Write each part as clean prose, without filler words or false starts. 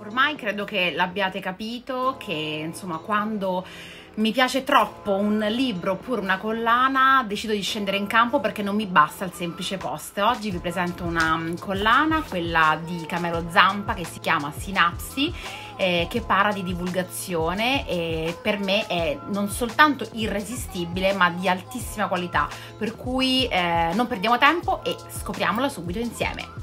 Ormai credo che l'abbiate capito che insomma quando mi piace troppo un libro oppure una collana decido di scendere in campo perché non mi basta il semplice post. Oggi vi presento una collana, quella di Camero Zampa, che si chiama Sinapsi, che parla di divulgazione e per me è non soltanto irresistibile ma di altissima qualità, per cui non perdiamo tempo e scopriamola subito insieme.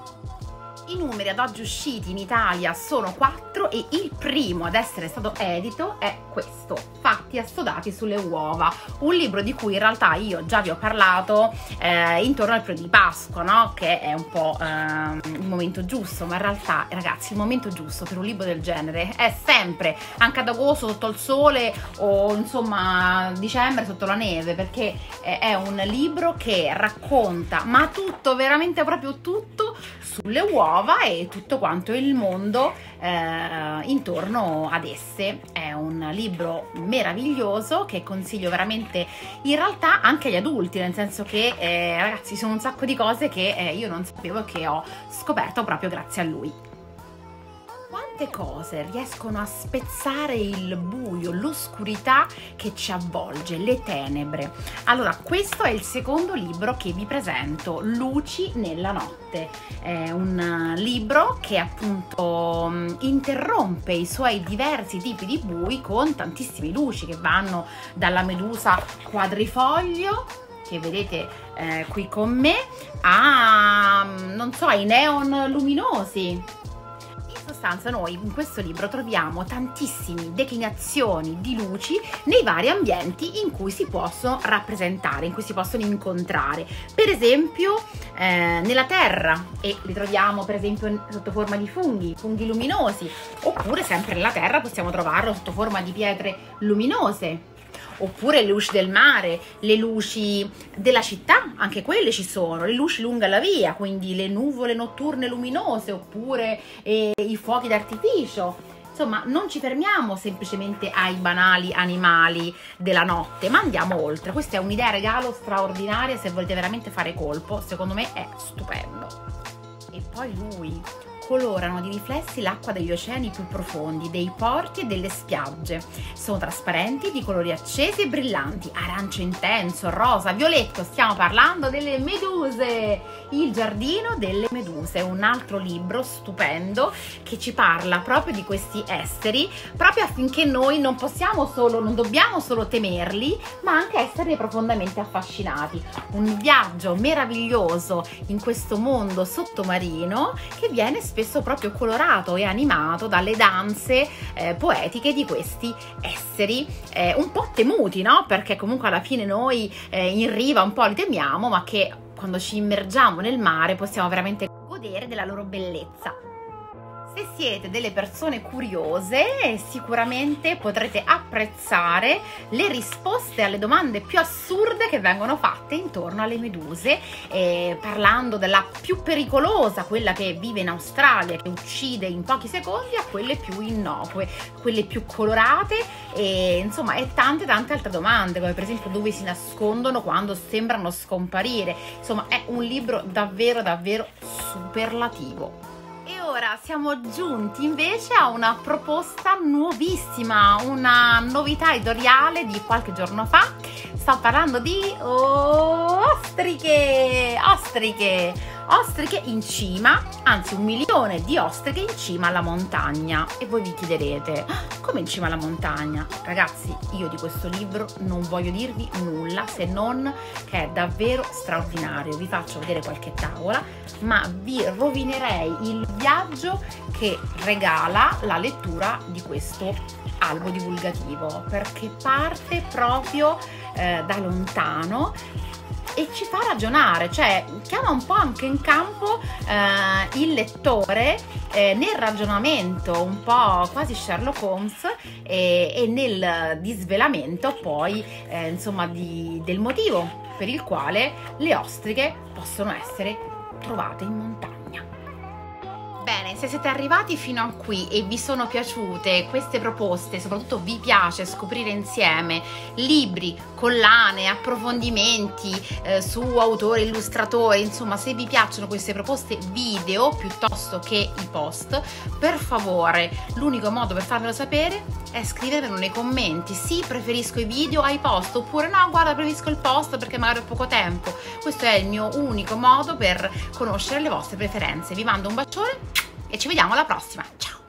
I numeri ad oggi usciti in Italia sono 4 e il primo ad essere stato edito è questo, Fatti assodati sulle uova, un libro di cui in realtà io già vi ho parlato intorno al periodo di Pasqua, no? Che è un po' il momento giusto, ma in realtà ragazzi il momento giusto per un libro del genere è sempre, anche ad agosto sotto il sole o insomma dicembre sotto la neve, perché è un libro che racconta ma tutto, veramente proprio tutto sulle uova e tutto quanto il mondo intorno ad esse. È un libro meraviglioso che consiglio veramente in realtà anche agli adulti, nel senso che ragazzi sono un sacco di cose che io non sapevo e che ho scoperto proprio grazie a lui. Quante cose riescono a spezzare il buio, l'oscurità che ci avvolge, le tenebre. Allora, questo è il secondo libro che vi presento, Luci nella notte. È un libro che appunto interrompe i suoi diversi tipi di bui con tantissime luci che vanno dalla medusa quadrifoglio, che vedete qui con me, a non so, ai neon luminosi. In sostanza noi in questo libro troviamo tantissime declinazioni di luci nei vari ambienti in cui si possono rappresentare, in cui si possono incontrare. Per esempio nella terra, e li troviamo per esempio sotto forma di funghi luminosi, oppure sempre nella terra possiamo trovarlo sotto forma di pietre luminose. Oppure le luci del mare, le luci della città, anche quelle ci sono, le luci lungo la via, quindi le nuvole notturne luminose, oppure i fuochi d'artificio. Insomma, non ci fermiamo semplicemente ai banali animali della notte, ma andiamo oltre. Questa è un'idea regalo straordinaria se volete veramente fare colpo, secondo me è stupendo. E poi lui colorano di riflessi l'acqua degli oceani più profondi, dei porti e delle spiagge. Sono trasparenti, di colori accesi e brillanti, arancio intenso, rosa, violetto. Stiamo parlando delle meduse. Il giardino delle meduse, un altro libro stupendo che ci parla proprio di questi esseri, proprio affinché noi non dobbiamo solo temerli, ma anche esserne profondamente affascinati. Un viaggio meraviglioso in questo mondo sottomarino che viene spesso proprio colorato e animato dalle danze poetiche di questi esseri un po' temuti, no? Perché comunque alla fine noi in riva un po' li temiamo, ma che quando ci immergiamo nel mare possiamo veramente godere della loro bellezza. Se siete delle persone curiose, sicuramente potrete apprezzare le risposte alle domande più assurde che vengono fatte intorno alle meduse, parlando della più pericolosa, quella che vive in Australia, che uccide in pochi secondi, a quelle più innocue, quelle più colorate, e insomma e tante altre domande, come per esempio dove si nascondono quando sembrano scomparire. Insomma, è un libro davvero superlativo. E ora siamo giunti invece a una proposta nuovissima, una novità editoriale di qualche giorno fa. Sto parlando di ostriche in cima, anzi 1 milione di ostriche in cima alla montagna. E voi vi chiederete, come in cima alla montagna? Ragazzi, io di questo libro non voglio dirvi nulla se non che è davvero straordinario. Vi faccio vedere qualche tavola, ma vi rovinerei il viaggio che regala la lettura di questo albo divulgativo, perché parte proprio da lontano e ci fa ragionare, cioè chiama un po' anche in campo il lettore nel ragionamento, un po' quasi Sherlock Holmes, e nel disvelamento poi insomma del motivo per il quale le ostriche possono essere trovate in montagna. Bene, se siete arrivati fino a qui e vi sono piaciute queste proposte, soprattutto vi piace scoprire insieme libri, collane, approfondimenti su autori, illustratori, insomma se vi piacciono queste proposte video piuttosto che i post, per favore l'unico modo per farmelo sapere è scrivermelo nei commenti. Sì, preferisco i video ai post, oppure no, guarda, preferisco il post perché magari ho poco tempo. Questo è il mio unico modo per conoscere le vostre preferenze. Vi mando un bacione e ci vediamo alla prossima. Ciao!